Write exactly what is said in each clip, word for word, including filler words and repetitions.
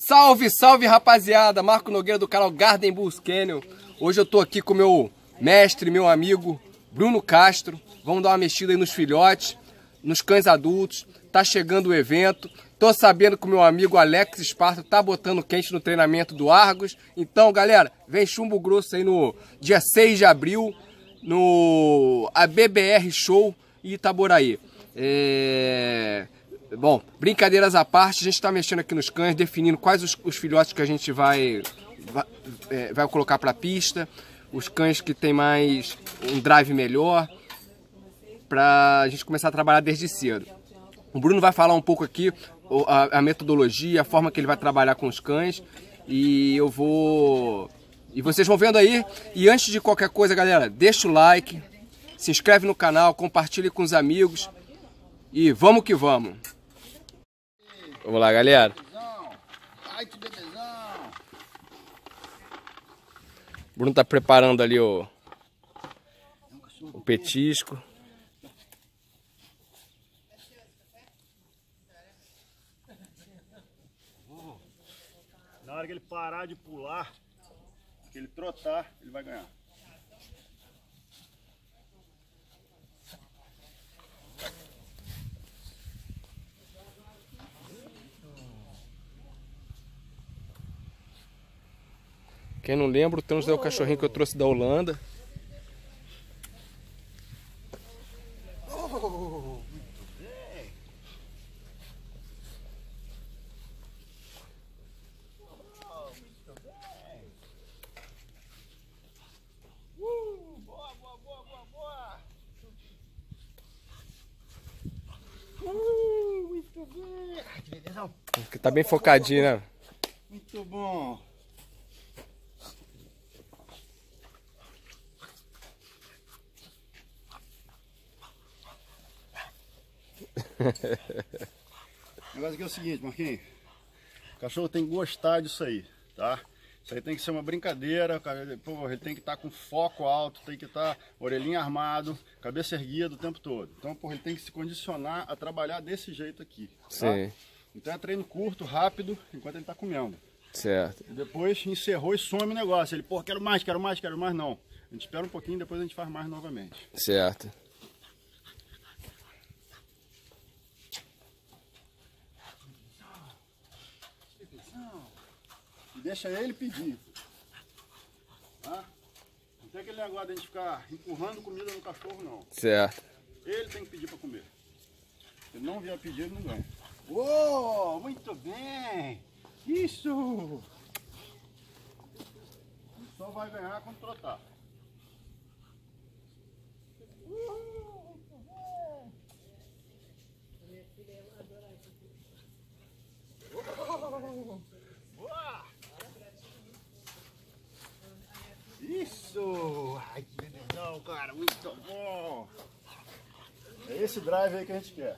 Salve, salve rapaziada, Marco Nogueira do canal Garden Bulls Kennel. Hoje eu tô aqui com meu mestre, meu amigo Bruno Castro. Vamos dar uma mexida aí nos filhotes, nos cães adultos. Tá chegando o evento. Tô sabendo que o meu amigo Alex Esparta tá botando quente no treinamento do Argos. Então, galera, vem chumbo grosso aí no dia seis de abril, no A B B R Show Itaboraí. É... Bom, brincadeiras à parte, a gente está mexendo aqui nos cães, definindo quais os, os filhotes que a gente vai, vai, é, vai colocar para a pista, os cães que tem mais um drive melhor, para a gente começar a trabalhar desde cedo. O Bruno vai falar um pouco aqui a, a metodologia, a forma que ele vai trabalhar com os cães, e eu vou... E vocês vão vendo aí. E antes de qualquer coisa, galera, deixa o like, se inscreve no canal, compartilhe com os amigos e vamos que vamos. Vamos lá, galera. Ai, que bebezão. O Bruno tá preparando ali o, o petisco. Na hora que ele parar de pular, que ele trotar, ele vai ganhar. Quem não lembra, o Thanos é o cachorrinho que eu trouxe da Holanda. Oh, muito bem. Oh, muito bem. Uh, boa, boa, boa, boa, boa. Uh, muito bem. Ai, que belezão. Que tá bem focadinho, né? Muito bom. O negócio aqui é o seguinte, Marquinhos. O cachorro tem que gostar disso aí, tá? Isso aí tem que ser uma brincadeira. Pô, ele tem que estar com foco alto, tem que estar orelhinha armado, cabeça erguida o tempo todo. Então, pô, ele tem que se condicionar a trabalhar desse jeito aqui, tá? Sim. Então é treino curto, rápido, enquanto ele tá comendo. Certo. E depois encerrou e some o negócio. Ele, pô, quero mais, quero mais, quero mais. Não. A gente espera um pouquinho e depois a gente faz mais novamente. Certo. E deixa ele pedir, tá? Não tem aquele negócio de a gente ficar empurrando comida no cachorro, não. Certo. Ele tem que pedir para comer. Se ele não vier pedir, ele não ganha. Uou, muito bem! Isso! Ele só vai ganhar quando trotar. Uh, muito bem! Uou, boa! Isso! Ai, que belezão, cara! Muito bom! É esse drive aí que a gente quer.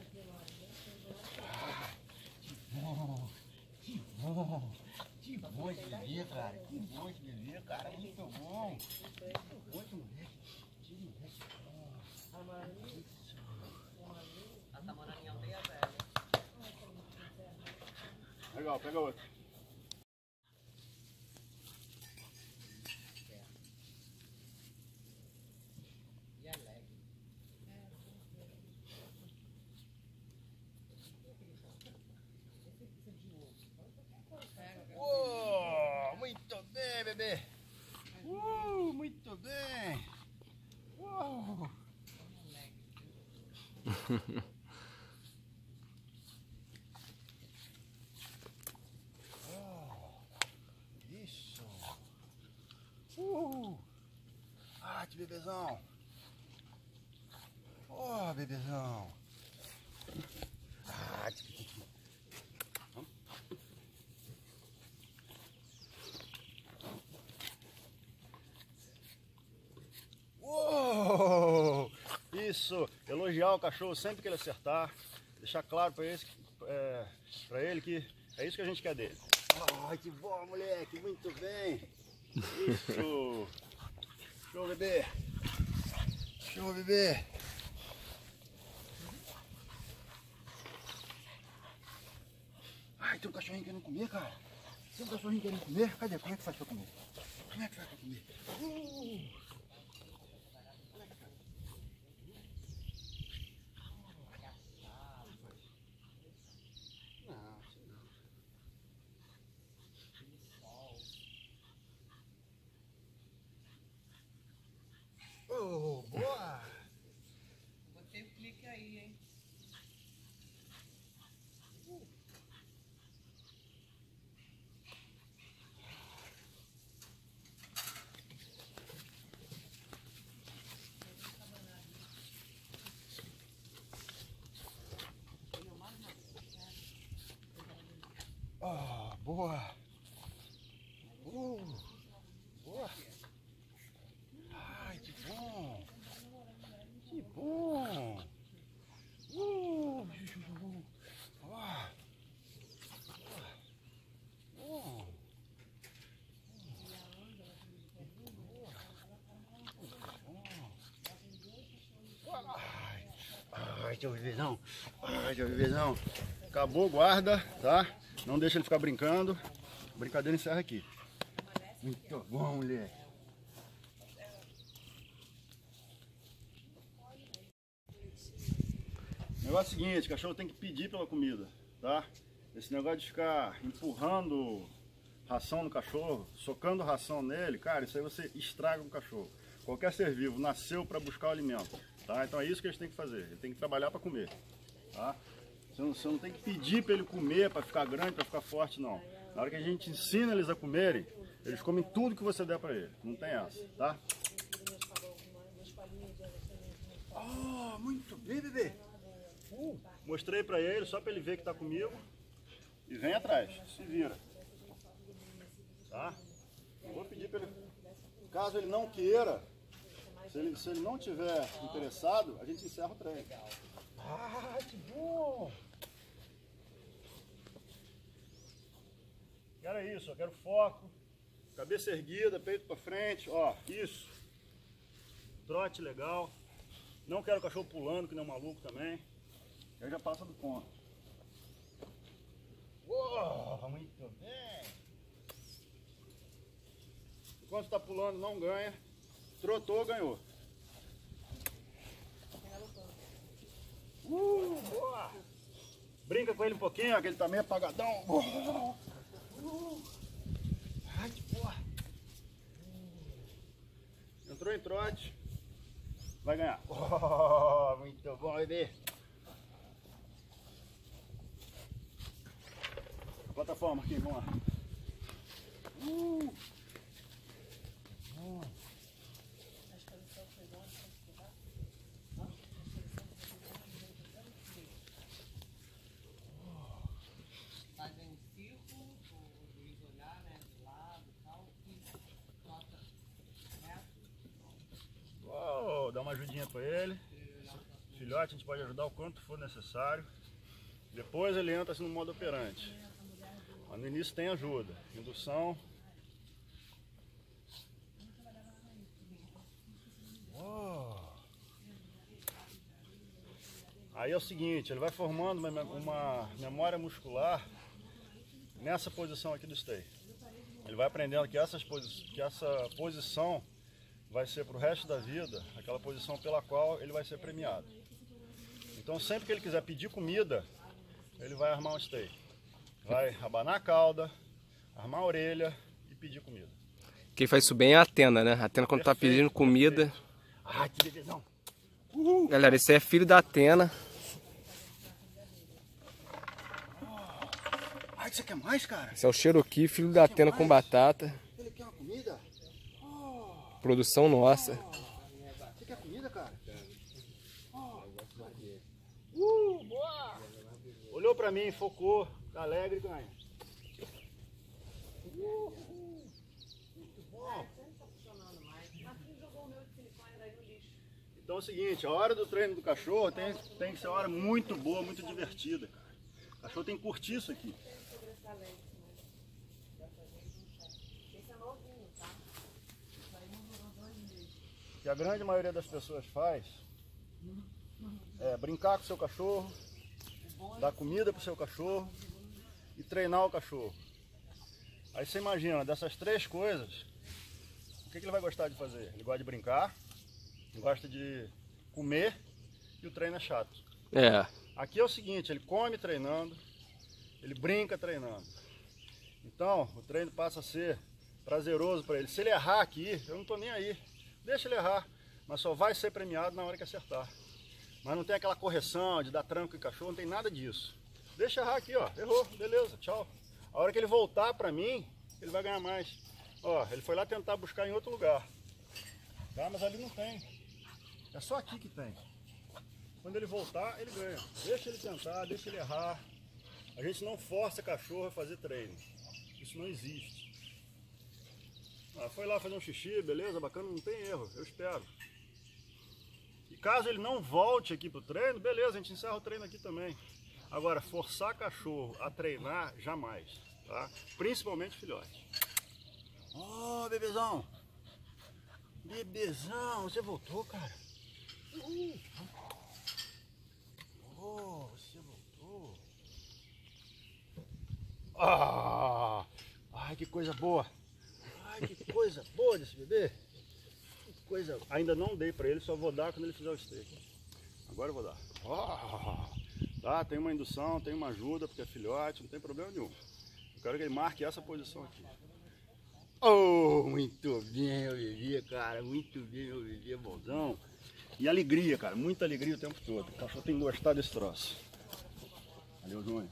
Que bom! Que bom! Que bom de beber, cara! Que bom de beber, cara! Muito bom! Muito bom de moleque! Que moleque bom! Legal, pega outro. Uou, muito bem, bebê. Uh, muito bem. Uou. Oh, isso. Uh. Ah, que bebezão. Oh, bebezão. Ah, que... Uou. Isso. Elogiar o cachorro sempre que ele acertar. Deixar claro para ele, é, pra ele que é isso que a gente quer dele. Ai, que bom, moleque. Muito bem. Isso. Show, bebê. Show, bebê. Ai, tem um cachorrinho querendo comer, cara. Se o cachorrinho querendo comer, cadê? Como é que faz pra comer? Como é que faz pra comer? Uh! Oh, boa! Botei o clique aí, hein? Oh, boa! Uh, boa! Ai, que bom! Que bom! Uh, ó. Bom. Ai, ai, teu bebezão. Ai, teu bebezão. Acabou, guarda, tá? Não deixa ele ficar brincando. A brincadeira encerra aqui. Muito bom, moleque. O negócio é o seguinte, o cachorro tem que pedir pela comida, tá? Esse negócio de ficar empurrando ração no cachorro, socando ração nele, cara, isso aí você estraga o cachorro. Qualquer ser vivo nasceu para buscar o alimento, tá? Então é isso que eles têm que fazer, ele tem que trabalhar para comer, tá? Você não, você não tem que pedir para ele comer, para ficar grande, para ficar forte, não. Na hora que a gente ensina eles a comerem, eles comem tudo que você der para ele, não tem essa, tá? Oh, muito bem, bebê! Uh, mostrei pra ele, só pra ele ver que tá comigo. E vem atrás, se vira. Tá? Eu vou pedir pra ele, caso ele não queira, se ele, se ele não tiver interessado, a gente encerra o treino. Ah, que bom! Quero isso, eu quero foco, cabeça erguida, peito pra frente, ó, isso. Trote legal. Não quero cachorro pulando, que nem um maluco também. Aí já passa do ponto. Uou, muito bem. Enquanto está pulando, não ganha. Trotou, ganhou. Uh, boa. Brinca com ele um pouquinho, ó, que ele tá meio apagadão. Uh, uh. Ai, que boa. Entrou em trote. Vai ganhar. Oh, muito bom, bebê. Plataforma aqui, vamos lá. Uh. Uh. Fazer um círculo, o juiz olhar, né, de lado e tal, e nota reto. Uou, dá uma ajudinha para ele. Filhote, a gente pode ajudar o quanto for necessário. Depois ele entra assim no modo operante. Mas no início tem ajuda, indução. Uou. Aí é o seguinte, ele vai formando uma, uma memória muscular nessa posição aqui do stay. Ele vai aprendendo que, essas posi que essa posição vai ser para o resto da vida aquela posição pela qual ele vai ser premiado. Então sempre que ele quiser pedir comida, ele vai armar um stay. Vai abanar a cauda, armar a orelha e pedir comida. Quem faz isso bem é a Atena, né? A Atena quando perfeito, tá pedindo comida... Perfeito. Ai, que bebezão! Uhul. Galera, esse é filho da Atena. Ai, você quer mais, cara? Esse é o Cherokee, filho da Atena com batata. Ele quer uma comida? Oh. Produção nossa. Oh. Você quer comida, cara? Oh. Uh, boa! Olhou pra mim, focou, tá alegre e ganha. Uh, muito bom. Então é o seguinte, a hora do treino do cachorro tem, tem que ser uma hora muito boa, muito divertida, cara. O cachorro tem que curtir isso aqui. O que a grande maioria das pessoas faz é brincar com o seu cachorro, dar comida para o seu cachorro e treinar o cachorro. Aí você imagina, dessas três coisas, o que, que ele vai gostar de fazer? Ele gosta de brincar, gosta de comer e o treino é chato. É. Aqui é o seguinte, ele come treinando, ele brinca treinando. Então, o treino passa a ser prazeroso para ele. Se ele errar aqui, eu não estou nem aí. Deixa ele errar, mas só vai ser premiado na hora que acertar. Mas não tem aquela correção de dar tranco em cachorro, não tem nada disso. Deixa errar aqui, ó. Errou, beleza, tchau. A hora que ele voltar para mim, ele vai ganhar mais. Ó, ele foi lá tentar buscar em outro lugar. Tá? Mas ali não tem. É só aqui que tem. Quando ele voltar, ele ganha. Deixa ele tentar, deixa ele errar. A gente não força cachorro a fazer treino. Isso não existe. Ah, foi lá fazer um xixi, beleza, bacana, não tem erro, eu espero. E caso ele não volte aqui pro treino, beleza, a gente encerra o treino aqui também. Agora, forçar cachorro a treinar, jamais, tá? Principalmente filhote. Ó, oh, bebezão! Bebezão, você voltou, cara? Uh. Oh, você voltou. Ah, ai, que coisa boa. Ai, que coisa boa desse bebê. Que coisa. Ainda não dei pra ele, só vou dar quando ele fizer o steak. Agora eu vou dar. Ah, tá, tem uma indução, tem uma ajuda, porque é filhote, não tem problema nenhum. Eu quero que ele marque essa posição aqui. Oh, muito bem, meu bebê, cara. Muito bem, meu bebê, bonzão. E alegria, cara. Muita alegria o tempo todo. O cachorro tem que gostar desse troço. Valeu, Júnior.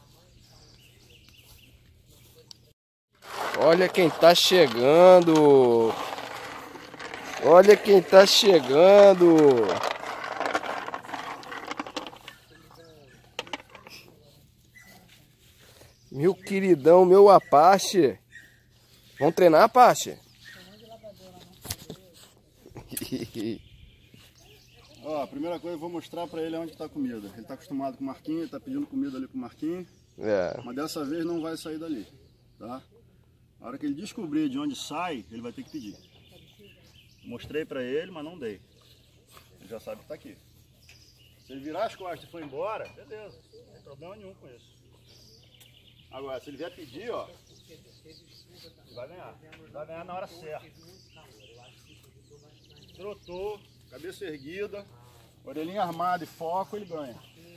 Olha quem tá chegando. Olha quem tá chegando. Meu queridão, meu Apache. Vamos treinar, Apache? Ó, a primeira coisa eu vou mostrar pra ele onde tá a comida. Ele tá acostumado com o Marquinhos, ele tá pedindo comida ali pro Marquinhos. É. Mas dessa vez não vai sair dali, tá? A hora que ele descobrir de onde sai, ele vai ter que pedir. Mostrei pra ele, mas não dei. Ele já sabe que tá aqui. Se ele virar as costas e for embora, beleza. Não tem problema nenhum com isso. Agora, se ele vier pedir, ó, ele vai ganhar. Ele vai ganhar na hora certa. Trotou, cabeça erguida, orelhinha armada e foco, ele ganha.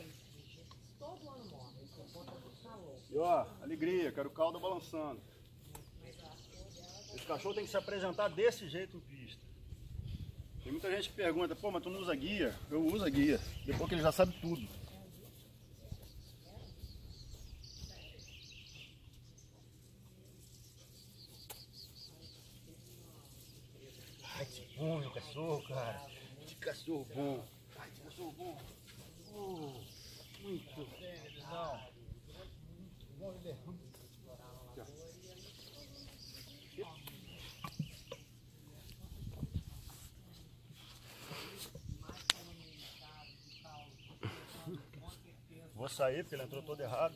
E ó, alegria, quero o caldo balançando. Esse cachorro tem que se apresentar desse jeito em pista. Tem muita gente que pergunta, pô, mas tu não usa guia? Eu uso a guia, depois que ele já sabe tudo. Ai, que bom, meu cachorro, cara. Que cachorro bom. Ai, que cachorro bom. Oh, muito bem, não. Bom, bebê. Vou sair porque ele entrou todo errado.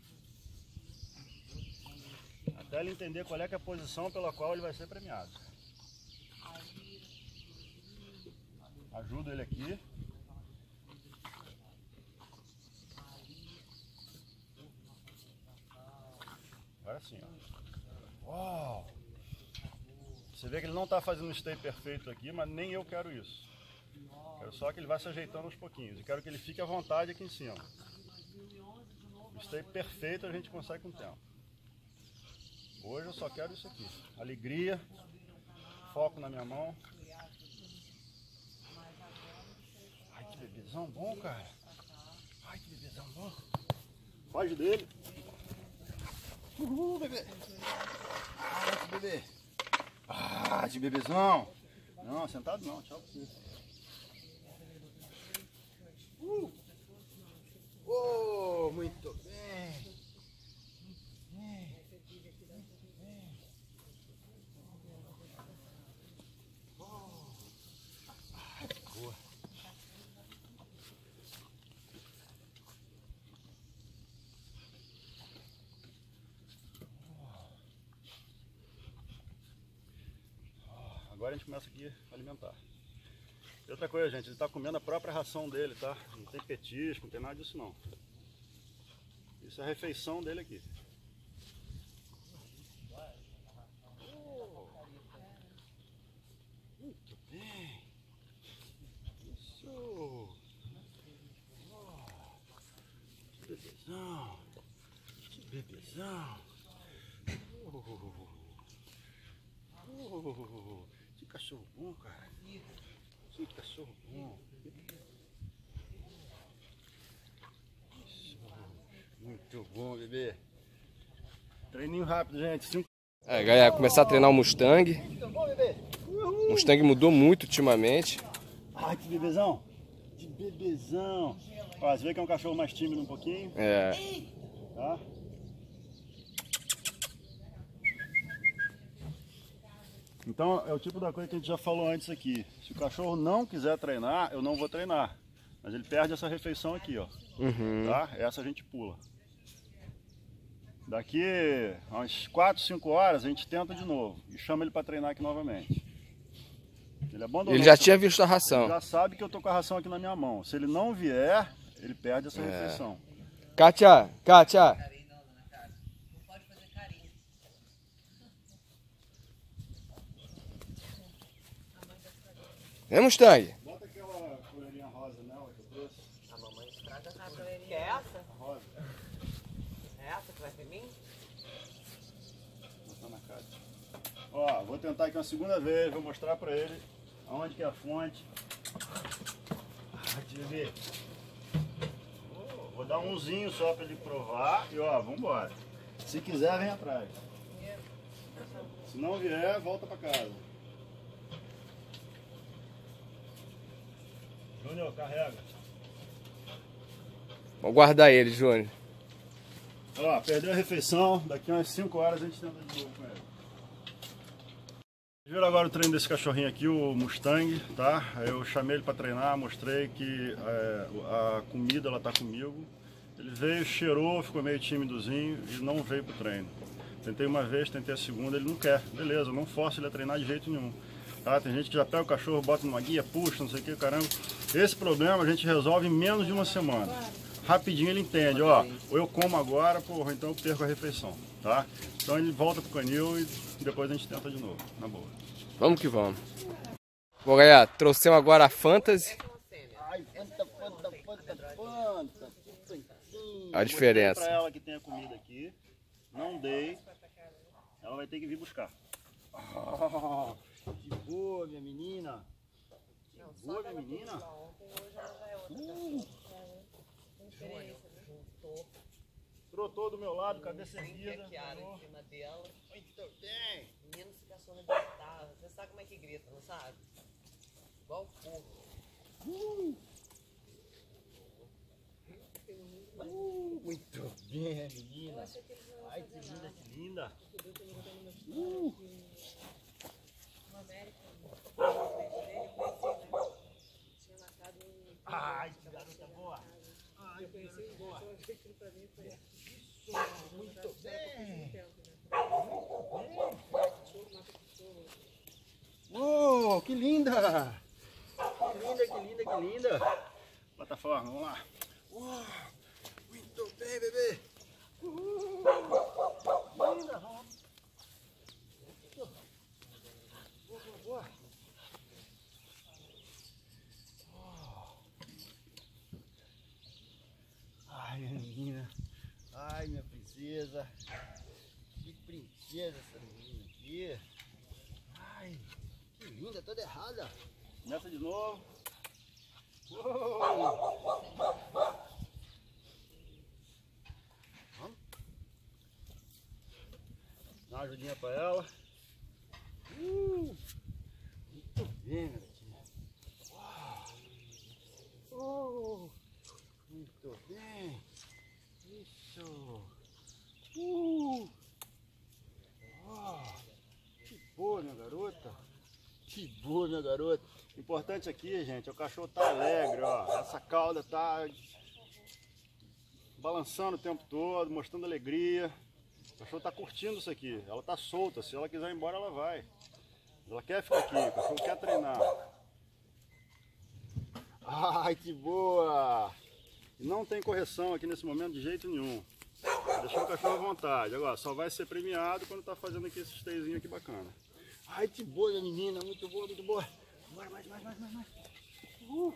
Até ele entender qual é, que é a posição pela qual ele vai ser premiado. Ajuda ele aqui. Agora sim, ó. Uau! Você vê que ele não está fazendo o stay perfeito aqui, mas nem eu quero isso. Quero só que ele vá se ajeitando aos pouquinhos. E quero que ele fique à vontade aqui em cima. O stay perfeito a gente consegue com o tempo. Hoje eu só quero isso aqui. Alegria, foco na minha mão. Ai, que bebezão bom, cara. Ai, que bebezão bom. Foge dele. Uhul, bebê. Ah, que bebê. Ah, de bebezão. Não, sentado não. Tchau pra você. Uh. Oh, muito bem. Muito bem. Muito bem. Oh. Ai, que boa. Agora a gente começa aqui a alimentar. E outra coisa, gente, ele está comendo a própria ração dele, tá? Não tem petisco, não tem nada disso não. Isso é a refeição dele aqui. Oh, que cachorro bom, cara. Que cachorro bom. Muito bom, bebê. Treininho rápido, gente. Cinco... É, galera, começar a treinar o Mustang. Muito bom, bebê. O Mustang mudou muito ultimamente. Ai, que bebezão. Que bebezão. Ó, você vê que é um cachorro mais tímido um pouquinho. É. Tá? Então é o tipo da coisa que a gente já falou antes aqui. Se o cachorro não quiser treinar, eu não vou treinar. Mas ele perde essa refeição aqui, ó. Uhum. Tá? Essa a gente pula. Daqui umas quatro, cinco horas a gente tenta de novo. E chama ele para treinar aqui novamente. Ele abandonou. Ele já tinha visto a ração. Ele já sabe que eu tô com a ração aqui na minha mão. Se ele não vier, ele perde essa É. refeição. Kátia, Kátia. Carinho não, dona Cara. Não pode fazer carinho. Vem, Mustang. Bota aquela coleirinha rosa nela que eu trouxe. A mamãe estraga a coleirinha. Quer essa? A rosa. É essa que vai pra mim? Botar na caixa. Ó, vou tentar aqui uma segunda vez, vou mostrar pra ele aonde que é a fonte. Ah, deixa eu ver. Oh, vou dar um umzinho só pra ele provar e ó, vambora. Se quiser, vem atrás. Se não vier, volta pra casa. Júnior, carrega. Vamos guardar ele, Júnior. Ó, perdeu a refeição, daqui umas cinco horas a gente tenta de novo com ele. Viram agora o treino desse cachorrinho aqui, o Mustang, tá? Eu chamei ele para treinar, mostrei que é, a comida ela tá comigo. Ele veio, cheirou, ficou meio tímidozinho e não veio pro treino. Tentei uma vez, tentei a segunda, ele não quer. Beleza, não forço ele a treinar de jeito nenhum. Tá? Tem gente que já pega o cachorro, bota numa guia, puxa, não sei o que, caramba. Esse problema a gente resolve em menos de uma semana. Rapidinho ele entende, ó, ou eu como agora, porra, então eu perco a refeição, tá? Então ele volta pro canil e depois a gente tenta de novo, na boa. Vamos que vamos. Bom, galera, trouxemos agora a Fantasy. Ai, fanta, fanta, fanta, fanta. A diferença. Mostrei pra ela que tem a comida aqui, não dei, ela vai ter que vir buscar. Oh, que boa, minha menina. Que boa, minha menina. Uh. Trotou do meu lado, cadê servida? Que era em cima dela. Muito bem. Menino fica sonegritado. Você sabe como é que grita, não sabe? Igual o porco. Uh. Uh, muito bem, menina. Ai, que linda, que linda. Uh. Ai, que garota boa. Ai, que garota boa. Isso, muito bem. Oh, que linda. Que linda, que linda, que linda. Plataforma, vamos lá. Oh, muito bem, bebê. Uh, linda, vamos. Boa, boa, boa. Ai, minha menina. Ai, minha princesa. Que princesa essa menina aqui. Ai, que linda, toda errada. Começa de novo. Uou. Vamos. Dá uma ajudinha pra ela. Uh, muito bem, garotinha. Oh, muito bem. Isso. Uh. Oh, que boa, minha garota. Que boa, minha garota. O importante aqui, gente, é o cachorro tá alegre, ó. Essa cauda tá balançando o tempo todo, mostrando alegria. O cachorro tá curtindo isso aqui. Ela tá solta. Se ela quiser ir embora, ela vai. Ela quer ficar aqui. O cachorro quer treinar. Ai, que boa! E não tem correção aqui nesse momento de jeito nenhum. Deixar o cachorro à vontade. Agora, só vai ser premiado quando tá fazendo aqui esses teizinhos aqui bacana. Ai, que boa, minha menina. Muito boa, muito boa. Bora, mais, mais, mais, mais, mais. Uh.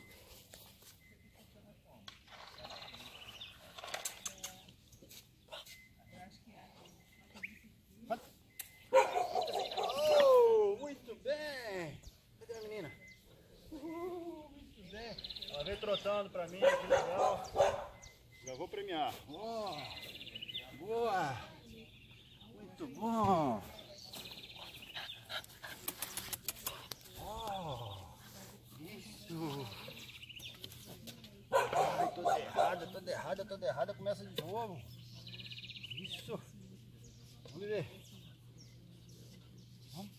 gostando pra mim, que legal. Já vou premiar. Oh, boa! Muito bom! Oh, isso! Ai, toda errada, toda errada, toda errada, começa de novo. Isso! Vamos ver. Vamos.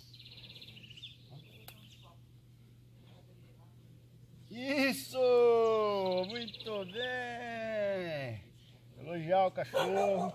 Isso! Muito bem! Elogiar o cachorro.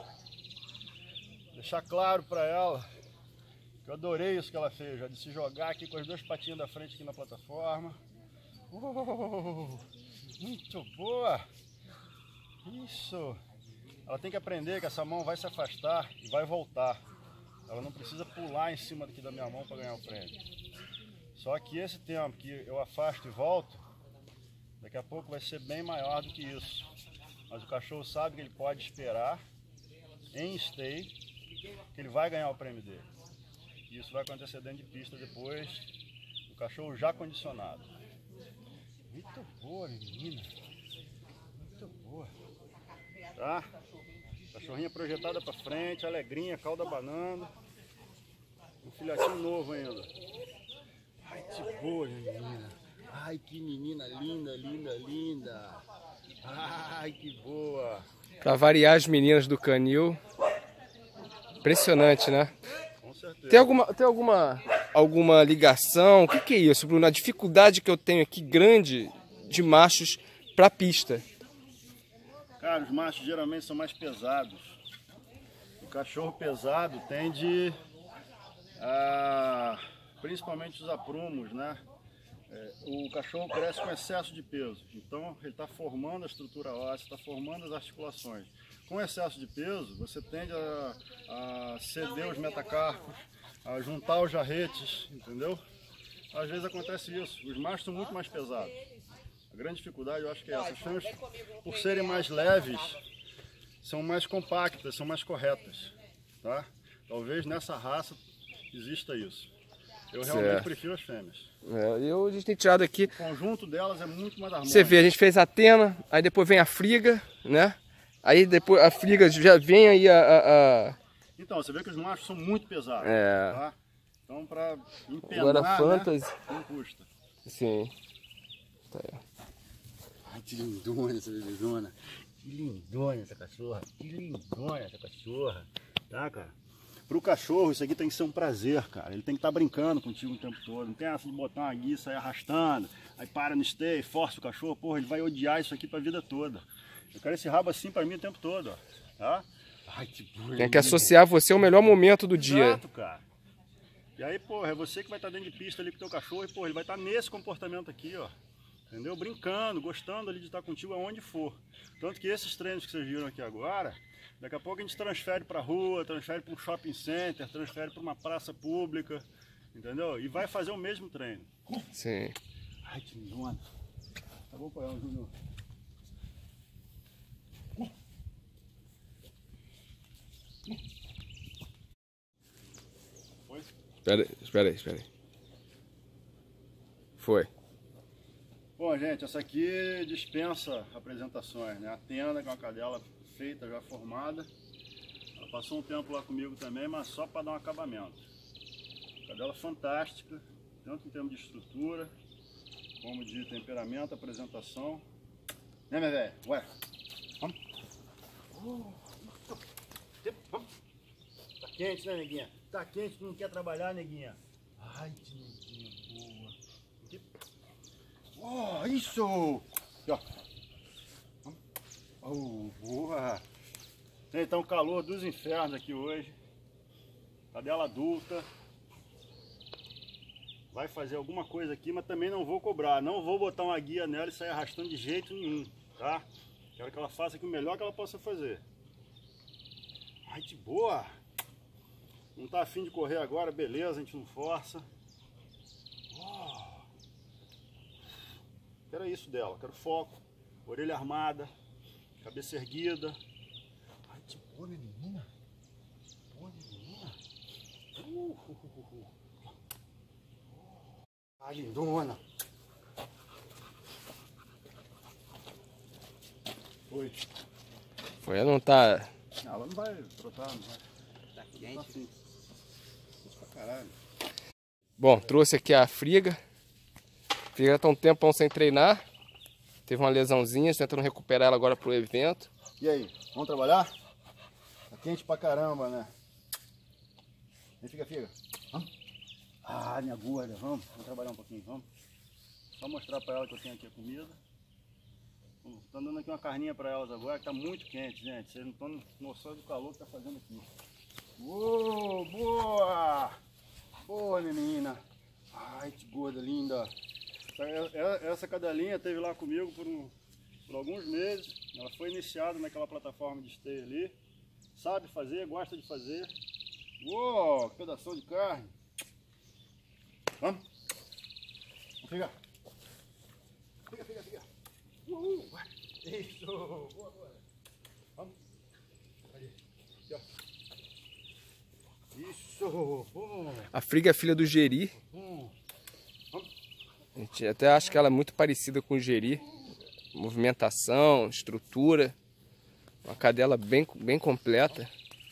Deixar claro para ela que eu adorei isso que ela fez, já de se jogar aqui com as duas patinhas da frente aqui na plataforma. Uh, muito boa! Isso! Ela tem que aprender que essa mão vai se afastar e vai voltar. Ela não precisa pular em cima aqui da minha mão para ganhar o prêmio. Só que esse tempo que eu afasto e volto, daqui a pouco vai ser bem maior do que isso. Mas o cachorro sabe que ele pode esperar em stay, que ele vai ganhar o prêmio dele. E isso vai acontecer dentro de pista depois, o cachorro já condicionado. Muito boa, menina. Muito boa. Tá? Cachorrinha projetada para frente, alegrinha, cauda abanando. Um filhotinho novo ainda. Ai, que boa, menina. Ai, que menina linda, linda, linda. Ai, que boa. Para variar as meninas do canil. Impressionante, né? Com certeza. Tem alguma, tem alguma, alguma ligação? O que, que é isso, Bruno? A dificuldade que eu tenho aqui grande de machos para pista. Cara, os machos geralmente são mais pesados. O cachorro pesado tende a, principalmente os aprumos, né? É, o cachorro cresce com excesso de peso, então ele está formando a estrutura óssea, está formando as articulações. Com excesso de peso, você tende a, a ceder os metacarpos, a juntar os jarretes, entendeu? Às vezes acontece isso, os machos são muito mais pesados. A grande dificuldade eu acho que é essa, as fêmeas, por serem mais leves, são mais compactas, são mais corretas, tá? Talvez nessa raça exista isso. Eu realmente Certo. prefiro as fêmeas. É, eu, a gente tem tirado aqui. O conjunto delas é muito mais harmônico. Você vê, a gente fez a Atena, aí depois vem a Friga, né? Aí depois a Friga já vem aí a... a, a... Então, você vê que os machos são muito pesados. É. Tá? Então, para empenar, Agora né, Fantasy. não custa. Sim. Tá aí. Ai, que lindona essa bebezona. Que lindona essa cachorra. Que lindona essa cachorra. Tá, cara? Pro cachorro, isso aqui tem que ser um prazer, cara. Ele tem que estar brincando contigo o tempo todo. Não tem essa de botar uma guia e sair arrastando. Aí para no stay, força o cachorro. Porra, ele vai odiar isso aqui pra vida toda. Eu quero esse rabo assim pra mim o tempo todo, ó. Tá? Ai, que burro. Tem que associar você ao melhor momento do dia. Exato, cara. E aí, porra, é você que vai estar dentro de pista ali com o teu cachorro e, porra, ele vai estar nesse comportamento aqui, ó. Entendeu? Brincando, gostando ali de estar contigo aonde for. Tanto que esses treinos que vocês viram aqui agora, daqui a pouco a gente transfere para a rua, transfere para um shopping center, transfere para uma praça pública, entendeu? E vai fazer o mesmo treino. Sim. Ai, que lindona. Tá bom, pai, Júnior. Foi? Espera aí, espera aí, espera aí. Foi. Bom, gente, essa aqui dispensa apresentações, né? A Atena, que é uma cadela feita, já formada. Ela passou um tempo lá comigo também, mas só para dar um acabamento. Cadela fantástica, tanto em termos de estrutura, como de temperamento, apresentação. Né, minha velha? Ué, vamos. Uh, vamos. Tá quente, né, neguinha? Tá quente, tu não quer trabalhar, neguinha? Ai, que neguinha boa. Aqui. Oh, isso! Aqui, ó. Oh, boa! Então, calor dos infernos aqui hoje. Cadela adulta. Vai fazer alguma coisa aqui, mas também não vou cobrar. Não vou botar uma guia nela e sair arrastando de jeito nenhum, tá? Quero que ela faça aqui o melhor que ela possa fazer. Ai, que boa! Não tá afim de correr agora, beleza, a gente não força. Oh. Quero isso dela, quero foco, orelha armada, cabeça erguida. Ai, que boa, minha menina. Boa, minha menina. Uh, uh, uh, uh. Ai, lindona. Foi. Foi, ela não tá... Ela não vai brotar, não vai. Tá quente. Tá assim. Pra caralho. Bom, trouxe aqui a Friga. A Friga tá um tempão sem treinar. Teve uma lesãozinha, tentando recuperar ela agora pro evento. E aí, vamos trabalhar? Tá quente pra caramba, né? Vem, fica, fica. Vamos? Ah, minha gorda, vamos? Vamos trabalhar um pouquinho, vamos? Só mostrar pra ela que eu tenho aqui a comida. Tô dando aqui uma carninha pra elas agora, que tá muito quente, gente. Vocês não estão noção do calor que tá fazendo aqui. Uou, boa! Boa, menina! Ai, que gorda linda! Essa cadelinha teve lá comigo por, um, por alguns meses. Ela foi iniciada naquela plataforma de esteio ali. Sabe fazer, gosta de fazer. Uou, que pedação de carne! Vamos? Vamos pegar! Fica, fica, fica! Uhul! Isso! Boa, boa! Vamos! Ali! Aqui, ó! Isso! Bom! A Friga é filha do Geri. Bom! Vamos! A gente até acha que ela é muito parecida com o Geri. Movimentação, estrutura. Uma cadela bem, bem completa.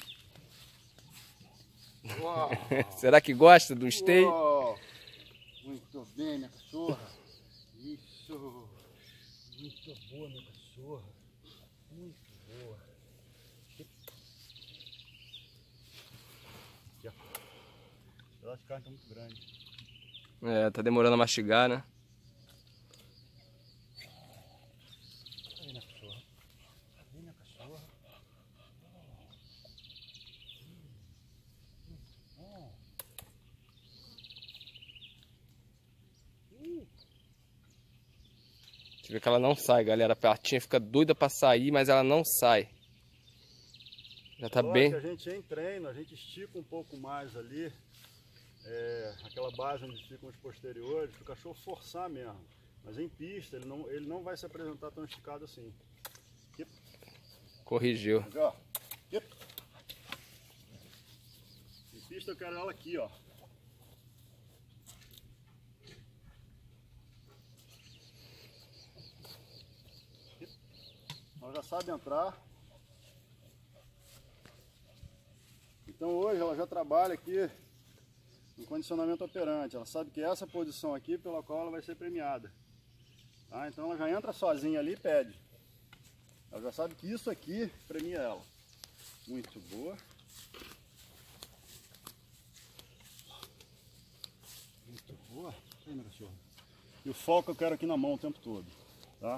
Uau! Será que gosta do esteio? Uau! Muito bem, minha cachorra! Isso! Muito boa, minha cachorra! Muito boa! Aqui, ó. Esse pedaço de carne tá muito grande. É, tá demorando a mastigar, né? Cadê minha cachorra? Cadê minha cachorra? Hum. Hum. Você vê que ela não sai, galera. A patinha fica doida pra sair, mas ela não sai. Já tá Lógico bem... que a gente em treino, a gente estica um pouco mais ali. É, aquela base onde ficam os posteriores, para o cachorro forçar mesmo. Mas em pista ele não, ele não vai se apresentar tão esticado assim. Aqui. Corrigiu. Aqui, ó. Aqui. Em pista eu quero ela aqui, ó. Aqui. Ela já sabe entrar. Então hoje ela já trabalha aqui no condicionamento operante. Ela sabe que essa posição aqui pela qual ela vai ser premiada. Tá? Então ela já entra sozinha ali e pede. Ela já sabe que isso aqui premia ela. Muito boa. Muito boa. Aí, minha cachorra. E o foco eu quero aqui na mão o tempo todo. Tá?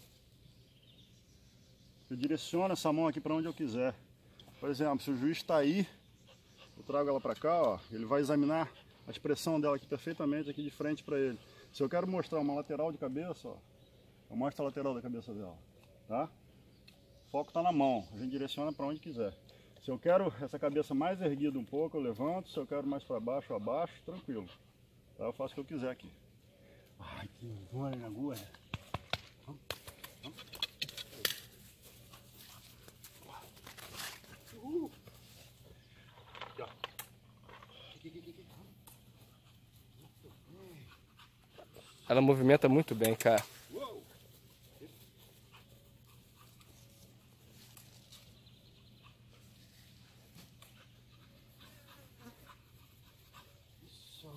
Eu direciono essa mão aqui para onde eu quiser. Por exemplo, se o juiz está aí, eu trago ela para cá, ó, ele vai examinar a expressão dela aqui perfeitamente aqui de frente para ele. Se eu quero mostrar uma lateral de cabeça, ó, eu mostro a lateral da cabeça dela, tá? O foco está na mão, a gente direciona para onde quiser. Se eu quero essa cabeça mais erguida um pouco, eu levanto. Se eu quero mais para baixo, eu abaixo, tranquilo. Tá? Eu faço o que eu quiser aqui. Ai, que boa na agulha. Vamos, vamos. Uhul. Aqui, ó. Aqui, aqui, aqui, aqui. Ela movimenta muito bem, cara. Uou. Isso.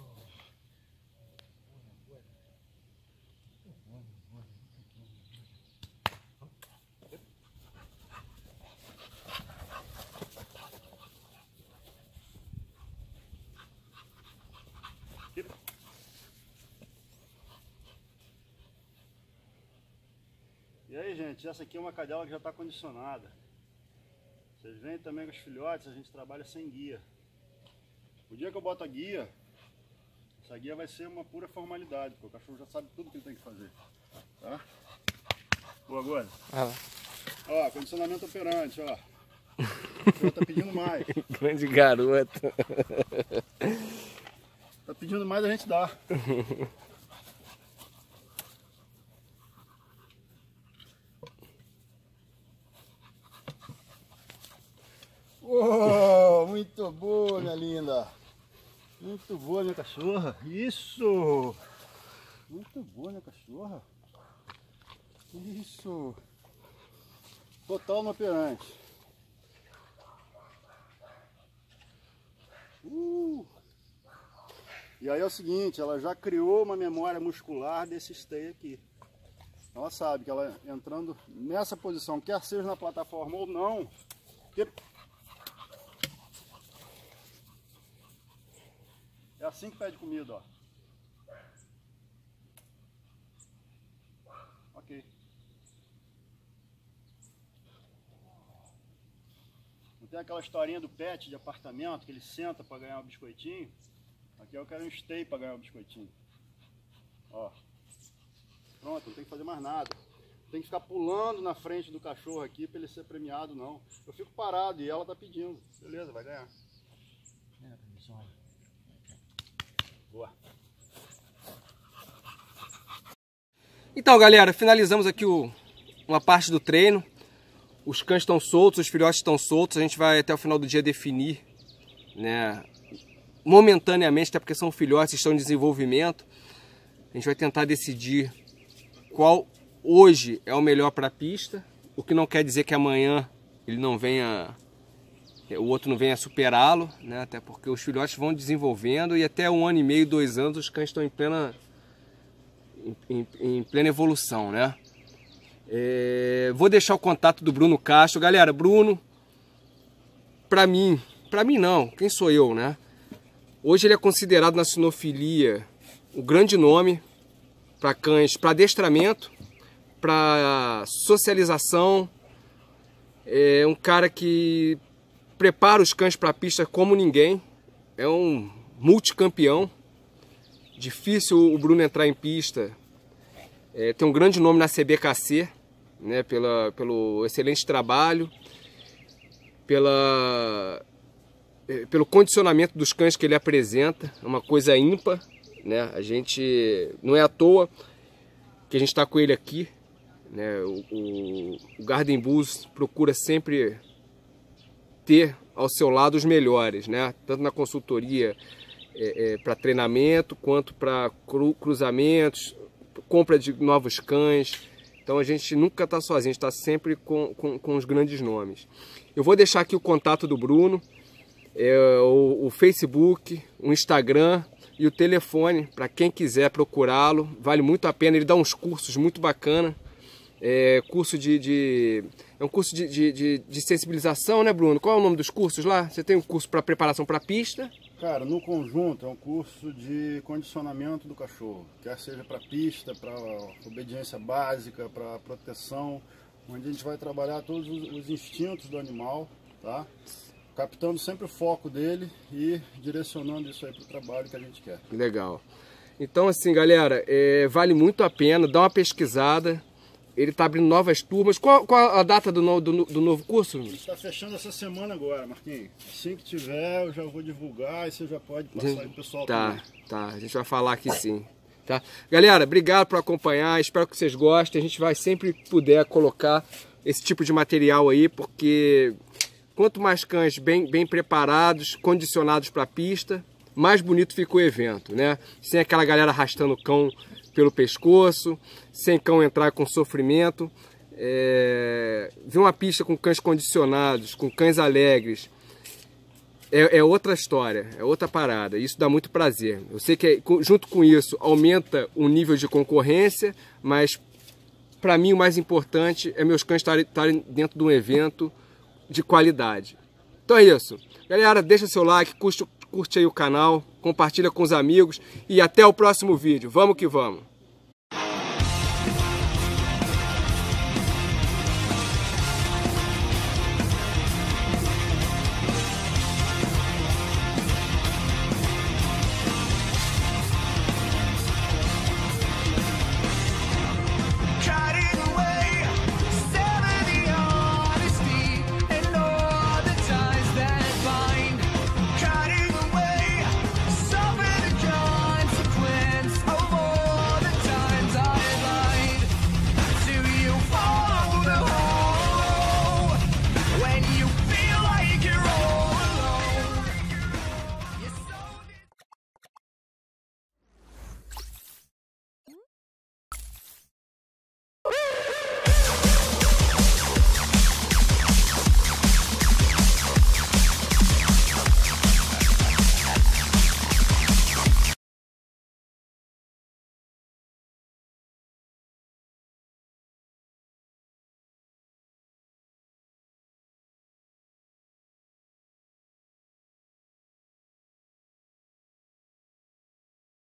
E aí, gente, essa aqui é uma cadela que já está condicionada. Vocês veem também com os filhotes, a gente trabalha sem guia. O dia que eu boto a guia, essa guia vai ser uma pura formalidade, porque o cachorro já sabe tudo que ele tem que fazer. Tá? Boa, agora. Ah lá. Ó, condicionamento operante, ó. O senhor tá pedindo mais. Grande garota. Tá pedindo mais, a gente dá. Oh, muito boa, minha linda. Muito boa, minha cachorra. Isso. Muito boa, minha cachorra. Isso. total no operante. Uh. E aí é o seguinte, ela já criou uma memória muscular desse stay aqui. Ela sabe que ela entrando nessa posição, quer seja na plataforma ou não, que... é assim que pede comida, ó. Ok. Não tem aquela historinha do pet de apartamento que ele senta para ganhar um biscoitinho? Aqui eu quero um stay para ganhar um biscoitinho. Ó. Pronto, não tem que fazer mais nada. Não tem que ficar pulando na frente do cachorro aqui para ele ser premiado, não. Eu fico parado e ela tá pedindo. Beleza, vai ganhar. Boa. Então, galera, finalizamos aqui o, uma parte do treino. Os cães estão soltos, os filhotes estão soltos. A gente vai até o final do dia definir, né, momentaneamente, até porque são filhotes, estão em desenvolvimento. A gente vai tentar decidir qual hoje é o melhor para a pista, o que não quer dizer que amanhã ele não venha, o outro não venha superá-lo, né? Até porque os filhotes vão desenvolvendo e até um ano e meio, dois anos, os cães estão em plena, em, em plena evolução, né? É, vou deixar o contato do Bruno Castro. Galera, Bruno, para mim, para mim não, quem sou eu, né? Hoje ele é considerado na sinofilia o grande nome para cães, para adestramento, para socialização. É um cara que prepara os cães para a pista como ninguém. É um multicampeão. Difícil o Bruno entrar em pista. É, tem um grande nome na C B K C, né, pela, pelo excelente trabalho, pela, pelo condicionamento dos cães que ele apresenta. É uma coisa ímpar, né? A gente não é à toa que a gente está com ele aqui, né? O, o, o Garden Bulls procura sempre ter ao seu lado os melhores, né? Tanto na consultoria é, é, para treinamento quanto para cru, cruzamentos, compra de novos cães. Então a gente nunca está sozinho, a gente está sempre com, com, com os grandes nomes. Eu vou deixar aqui o contato do Bruno, é, o, o Facebook, o Instagram e o telefone para quem quiser procurá-lo. Vale muito a pena, ele dá uns cursos muito bacana. É, curso de, de, é um curso de, de, de, de sensibilização, né, Bruno? Qual é o nome dos cursos lá? Você tem um curso para preparação para pista? Cara, no conjunto é um curso de condicionamento do cachorro, quer seja para pista, para obediência básica, para proteção, onde a gente vai trabalhar todos os instintos do animal, tá? Captando sempre o foco dele e direcionando isso aí para o trabalho que a gente quer. Legal. Então assim, galera, é, vale muito a pena, dá uma pesquisada. Ele está abrindo novas turmas. Qual, qual a data do, no, do, do novo curso? A gente está fechando essa semana agora, Marquinhos. Assim que tiver, eu já vou divulgar e você já pode passar aí pro pessoal tá, também. Tá, a gente vai falar aqui sim. Tá? Galera, obrigado por acompanhar. Espero que vocês gostem. A gente vai sempre que puder colocar esse tipo de material aí, porque quanto mais cães bem, bem preparados, condicionados para a pista, mais bonito fica o evento, né? Sem aquela galera arrastando o cão pelo pescoço, sem cão entrar com sofrimento. É... Ver uma pista com cães condicionados, com cães alegres, é, é outra história, é outra parada. Isso dá muito prazer. Eu sei que junto com isso aumenta o nível de concorrência, mas para mim o mais importante é meus cães estarem, estarem dentro de um evento de qualidade. Então é isso. Galera, deixa seu like, curte, curte aí o canal, compartilha com os amigos e até o próximo vídeo. Vamos que vamos!